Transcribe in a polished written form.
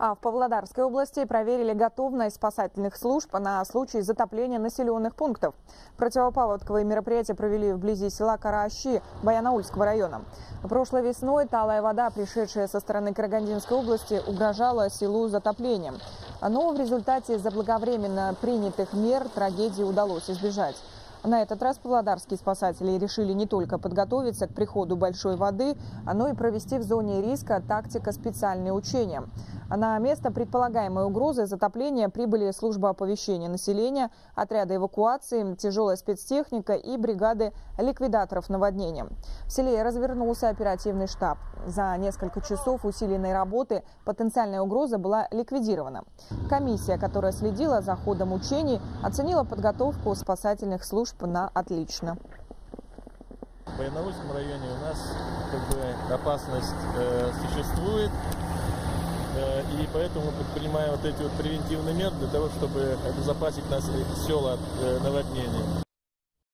А в Павлодарской области проверили готовность спасательных служб на случай затопления населенных пунктов. Противопаводковые мероприятия провели вблизи села Караащи Баянаульского района. Прошлой весной талая вода, пришедшая со стороны Карагандинской области, угрожала селу затоплением. Но в результате заблаговременно принятых мер трагедии удалось избежать. На этот раз павлодарские спасатели решили не только подготовиться к приходу большой воды, но и провести в зоне риска тактико-специальные учения. На место предполагаемой угрозы затопления прибыли служба оповещения населения, отряды эвакуации, тяжелая спецтехника и бригады ликвидаторов наводнения. В селе развернулся оперативный штаб. За несколько часов усиленной работы потенциальная угроза была ликвидирована. Комиссия, которая следила за ходом учений, оценила подготовку спасательных служб на отлично. В Баянаульском районе у нас опасность существует, и поэтому мы предпринимаем вот эти вот превентивные меры для того, чтобы обезопасить нас села от наводнений.